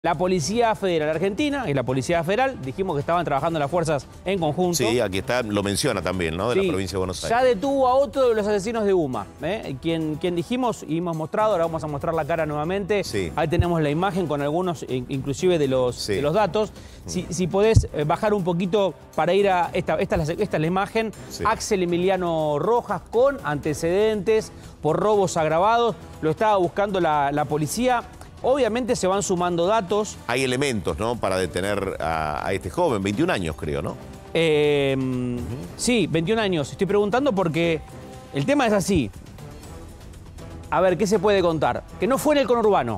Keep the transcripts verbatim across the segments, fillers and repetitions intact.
La Policía Federal Argentina y la Policía Federal, dijimos que estaban trabajando las fuerzas en conjunto. Sí, aquí está, lo menciona también, ¿no? De sí, la provincia de Buenos Aires. Ya detuvo a otro de los asesinos de UMA, ¿eh? Quien, quien dijimos y hemos mostrado, ahora vamos a mostrar la cara nuevamente. Sí. Ahí tenemos la imagen con algunos, inclusive de los, sí. de los datos. Si, si podés bajar un poquito para ir a esta, esta, esta, esta es la imagen. Sí. Axel Emiliano Rojas con antecedentes por robos agravados. Lo estaba buscando la, la policía. Obviamente se van sumando datos. Hay elementos, ¿no? Para detener a, a este joven, veintiún años creo, ¿no? Eh, uh-huh. Sí, veintiún años. Estoy preguntando porque el tema es así. A ver, ¿qué se puede contar? Que no fue en el conurbano.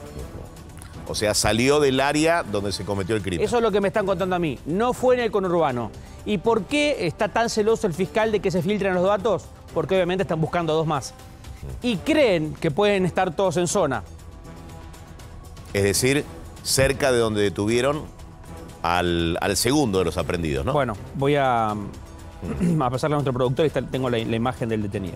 O sea, salió del área donde se cometió el crimen. Eso es lo que me están contando a mí. No fue en el conurbano. ¿Y por qué está tan celoso el fiscal de que se filtren los datos? Porque obviamente están buscando a dos más. Uh-huh. Y creen que pueden estar todos en zona. Es decir, cerca de donde detuvieron al, al segundo de los aprendidos, ¿no? Bueno, voy a, a pasarle a nuestro productor y está, tengo la, la imagen del detenido.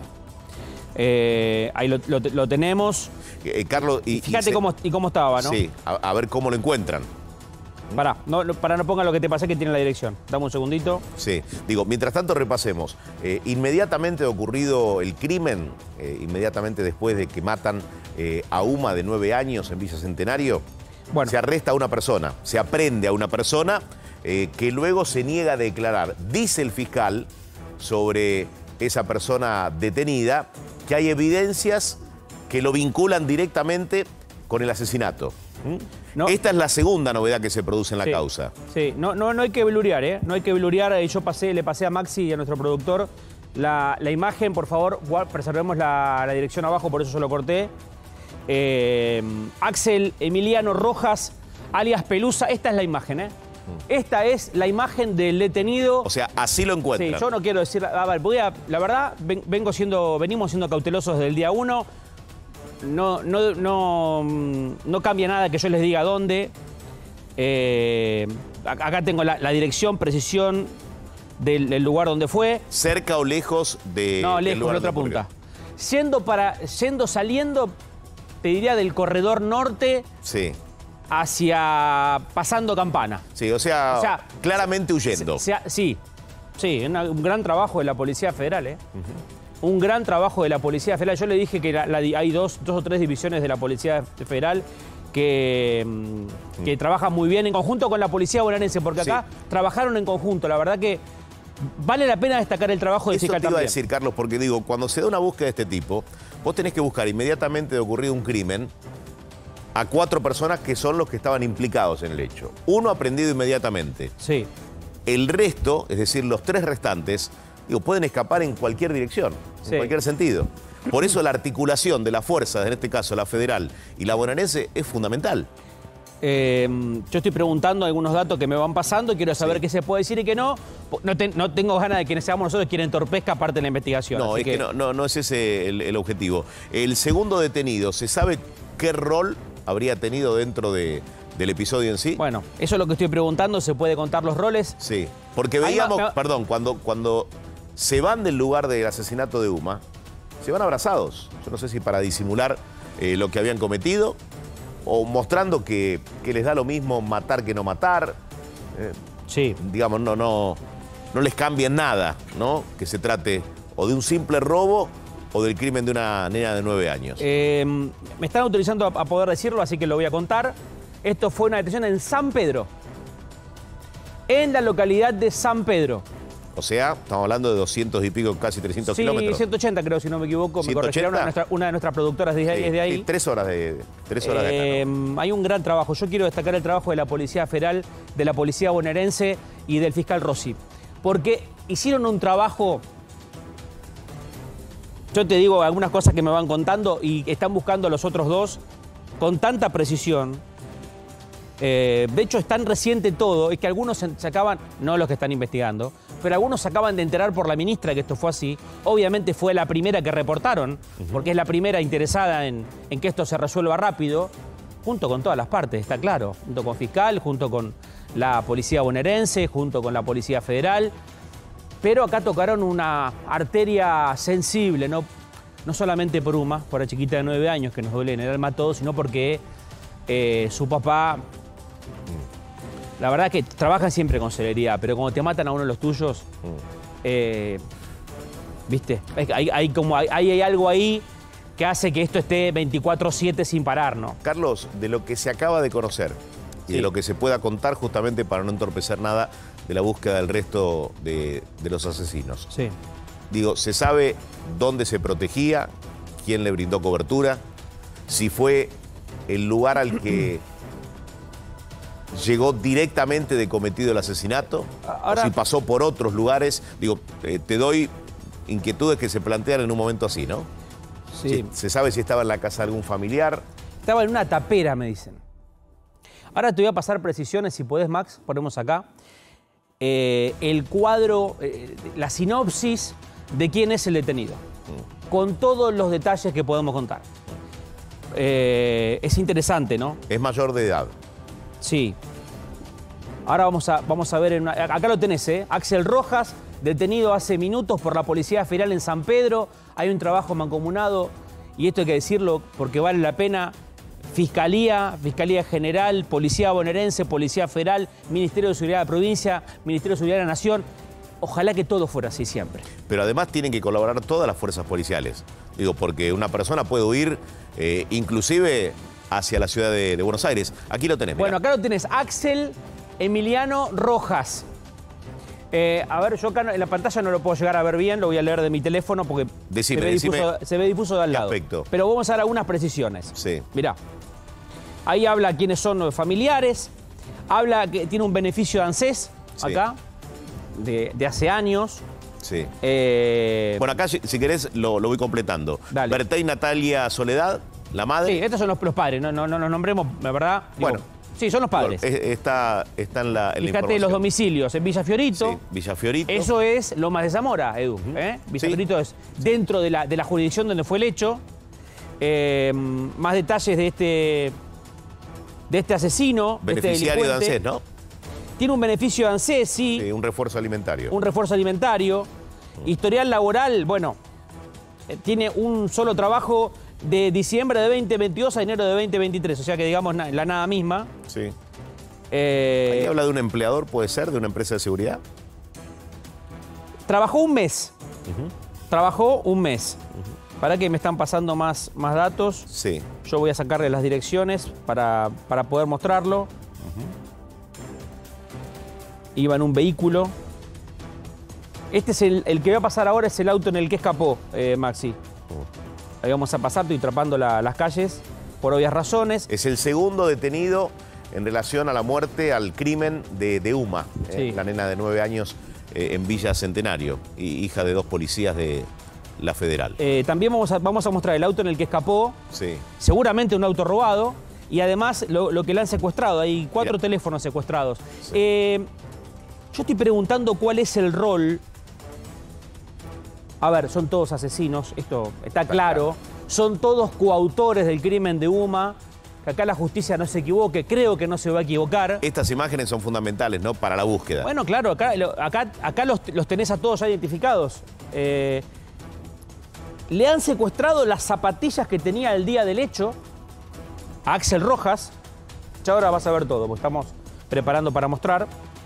Eh, ahí lo, lo, lo tenemos. Eh, Carlos, y, Fíjate y se, cómo, y cómo estaba, ¿no? Sí, a, a ver cómo lo encuentran. Pará, no, para no ponga lo que te pasé que tiene la dirección. Dame un segundito. Sí, digo, mientras tanto repasemos. Eh, inmediatamente ocurrido el crimen, eh, inmediatamente después de que matan eh, a Uma de nueve años en Villa Centenario, bueno. se arresta a una persona, se aprende a una persona eh, que luego se niega a declarar. Dice el fiscal sobre esa persona detenida que hay evidencias que lo vinculan directamente con el asesinato. ¿Mm? No. Esta es la segunda novedad que se produce en la sí, causa. Sí, no, no, no hay que blurear, ¿eh? No hay que blurear. Yo pasé, le pasé a Maxi y a nuestro productor la, la imagen, por favor, preservemos la, la dirección abajo, por eso yo lo corté. Eh, Axel Emiliano Rojas, alias Pelusa, esta es la imagen, ¿eh? Esta es la imagen del detenido. O sea, así lo encuentran. Sí, yo no quiero decir, a ver, voy a, la verdad, vengo siendo, venimos siendo cautelosos desde el día uno. No, no, no, no cambia nada que yo les diga dónde. Eh, acá tengo la, la dirección, precisión del, del lugar donde fue. ¿Cerca o lejos de No, lejos, de la otra punta. Siendo para, siendo saliendo, te diría del corredor norte. Sí. Hacia pasando Campana. Sí, o sea, o sea claramente huyendo. Se, se, sí, sí, una, un gran trabajo de la Policía Federal, ¿eh? Uh-huh. Un gran trabajo de la Policía Federal. Yo le dije que la, la, hay dos, dos o tres divisiones de la Policía Federal que, mm. que trabajan muy bien en conjunto con la Policía bonaerense, porque acá sí. trabajaron en conjunto. La verdad que vale la pena destacar el trabajo del fiscal también. Eso te iba a decir, Carlos, porque digo, cuando se da una búsqueda de este tipo, vos tenés que buscar inmediatamente de ocurrido un crimen a cuatro personas que son los que estaban implicados en el hecho. Uno aprendido inmediatamente. Sí. El resto, es decir, los tres restantes, digo, pueden escapar en cualquier dirección, sí. en cualquier sentido. Por eso la articulación de las fuerzas, en este caso la federal y la bonaerense, es fundamental. Eh, yo estoy preguntando algunos datos que me van pasando y quiero saber sí. qué se puede decir y qué no. No, te, no tengo ganas de que seamos nosotros quien entorpezca parte de la investigación. No, es que, que no, no, no es ese el, el objetivo. El segundo detenido, ¿se sabe qué rol habría tenido dentro de, del episodio en sí? Bueno, eso es lo que estoy preguntando. ¿Se puede contar los roles? Sí, porque veíamos, va, perdón, cuando, cuando se van del lugar del asesinato de Uma, se van abrazados. Yo no sé si para disimular eh, lo que habían cometido o mostrando que, que les da lo mismo matar que no matar. Eh, sí. Digamos, no, no, no les cambia nada, ¿no? Que se trate o de un simple robo o del crimen de una nena de nueve años. Eh, me están autorizando a, a poder decirlo, así que lo voy a contar. Esto fue una detención en San Pedro. En la localidad de San Pedro. O sea, estamos hablando de doscientos y pico, casi trescientos sí, kilómetros. ciento ochenta creo, si no me equivoco. Me corregirá una, de nuestra, una de nuestras productoras de, sí, de ahí. Sí, tres horas de, tres horas eh, de acá, ¿no? Hay un gran trabajo. Yo quiero destacar el trabajo de la Policía Federal, de la Policía bonaerense y del fiscal Rossi. Porque hicieron un trabajo... Yo te digo algunas cosas que me van contando y están buscando a los otros dos con tanta precisión. Eh, de hecho, es tan reciente todo, es que algunos se, se acaban, no los que están investigando, pero algunos se acaban de enterar por la ministra que esto fue así. Obviamente fue la primera que reportaron, uh-huh. porque es la primera interesada en, en que esto se resuelva rápido, junto con todas las partes, está claro, junto con fiscal, junto con la Policía bonaerense, junto con la Policía Federal. Pero acá tocaron una arteria sensible, no, no solamente por Uma, por la chiquita de nueve años que nos duele en el alma a todos, sino porque eh, su papá, la verdad que trabajan siempre con celeridad, pero cuando te matan a uno de los tuyos, eh, ¿viste? Hay, hay, como, hay, hay algo ahí que hace que esto esté veinticuatro siete sin parar, ¿no? Carlos, de lo que se acaba de conocer y sí. de lo que se pueda contar justamente para no entorpecer nada de la búsqueda del resto de, de los asesinos. Sí. Digo, ¿se sabe dónde se protegía? ¿Quién le brindó cobertura? Si fue el lugar al que llegó directamente de cometido el asesinato, Ahora, o si pasó por otros lugares. Digo, eh, te doy inquietudes que se plantean en un momento así, ¿no? Sí. Si, ¿Se sabe si estaba en la casa de algún familiar? Estaba en una tapera, me dicen. Ahora te voy a pasar precisiones, si podés, Max, ponemos acá. Eh, el cuadro, eh, la sinopsis de quién es el detenido, mm. con todos los detalles que podemos contar. Eh, es interesante, ¿no? Es mayor de edad. Sí. Ahora vamos a, vamos a ver, en una, acá lo tenés, ¿eh? Axel Rojas, detenido hace minutos por la Policía Federal en San Pedro. Hay un trabajo mancomunado, y esto hay que decirlo porque vale la pena. Fiscalía, Fiscalía General, Policía Bonaerense, Policía Federal, Ministerio de Seguridad de la Provincia, Ministerio de Seguridad de la Nación. Ojalá que todo fuera así siempre. Pero además tienen que colaborar todas las fuerzas policiales. Digo, porque una persona puede huir eh, inclusive hacia la ciudad de, de Buenos Aires. Aquí lo tenés. Bueno, mirá. acá lo tenés. Axel Emiliano Rojas. Eh, a ver, yo acá en la pantalla no lo puedo llegar a ver bien, lo voy a leer de mi teléfono porque decime, se, ve decime difuso, se ve difuso de al lado. Aspecto. Pero vamos a dar algunas precisiones. Sí. Mirá. Ahí habla quiénes son los familiares, habla que tiene un beneficio de ANSES, sí. acá, de, de hace años. Sí. Eh... Bueno, acá, si, si querés, lo, lo voy completando. Dale. Berta y Natalia Soledad, la madre. Sí, estos son los, los padres, no, no, no nos nombremos, la verdad. Bueno. Digo, sí, son los padres. Está, está en la, en Fíjate la los domicilios en Villa Fiorito. Sí, Villa Fiorito. Eso es Lomas de Zamora, Edu. Uh-huh. ¿eh? Villa sí. Fiorito es dentro de la, de la jurisdicción donde fue el hecho. Eh, más detalles de este... de este asesino, beneficiario de, este de ANSES, ¿no? Tiene un beneficio de ANSES, sí. Sí, un refuerzo alimentario. Un refuerzo alimentario. Mm. Historial laboral, bueno, eh, tiene un solo trabajo de diciembre de veinte veintidós a enero de veinte veintitrés, o sea que digamos na la nada misma. Sí. Eh, ¿Ahí habla de un empleador, puede ser, de una empresa de seguridad? Trabajó un mes. Uh-huh. Trabajó un mes. Uh-huh. Para que me están pasando más, más datos. Sí. Yo voy a sacarle las direcciones para, para poder mostrarlo. Uh-huh. Iba en un vehículo. Este es el, el que va a pasar ahora, es el auto en el que escapó, eh, Maxi. Uh-huh. Ahí vamos a pasar, estoy trapando la, las calles por obvias razones. Es el segundo detenido en relación a la muerte, al crimen de, de Uma, sí. eh, la nena de nueve años eh, en Villa Centenario, y hija de dos policías de la Federal. Eh, también vamos a, vamos a mostrar el auto en el que escapó, sí. seguramente un auto robado, y además lo, lo que le han secuestrado. Hay cuatro Bien. teléfonos secuestrados. Sí. Eh, yo estoy preguntando cuál es el rol. A ver, son todos asesinos, esto está claro. Son todos coautores del crimen de Uma. Que acá la justicia no se equivoque, creo que no se va a equivocar. Estas imágenes son fundamentales, ¿no?, para la búsqueda. Bueno, claro, acá, acá, acá los, los tenés a todos ya identificados. Eh, Le han secuestrado las zapatillas que tenía el día del hecho a Axel Rojas. Ya ahora vas a ver todo, porque estamos preparando para mostrar.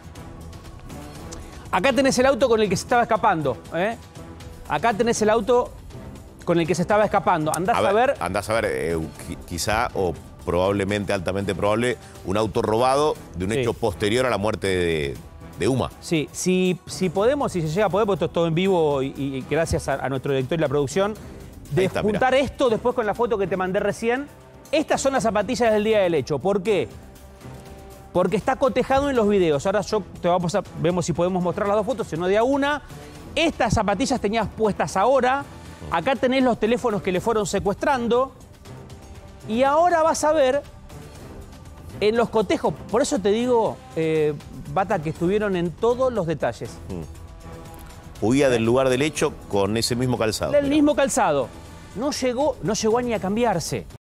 Acá tenés el auto con el que se estaba escapando. ¿eh? Acá tenés el auto con el que se estaba escapando. Andás a ver... A ver andás a ver, eh, quizá o probablemente, altamente probable, un auto robado de un sí. hecho posterior a la muerte de... de Uma. Sí, si, si podemos, si se llega a poder, porque esto es todo en vivo y, y gracias a, a nuestro director y la producción, de está, juntar mirá. esto después con la foto que te mandé recién. Estas son las zapatillas del día del hecho. ¿Por qué? Porque está cotejado en los videos. Ahora yo te vamos a, vemos si podemos mostrar las dos fotos, si no de a una. Estas zapatillas tenías puestas ahora. Acá tenés los teléfonos que le fueron secuestrando. Y ahora vas a ver en los cotejos. Por eso te digo... Eh, Bata, que estuvieron en todos los detalles. Mm. Huía del lugar del hecho con ese mismo calzado. El mismo calzado. No llegó, no llegó ni a cambiarse.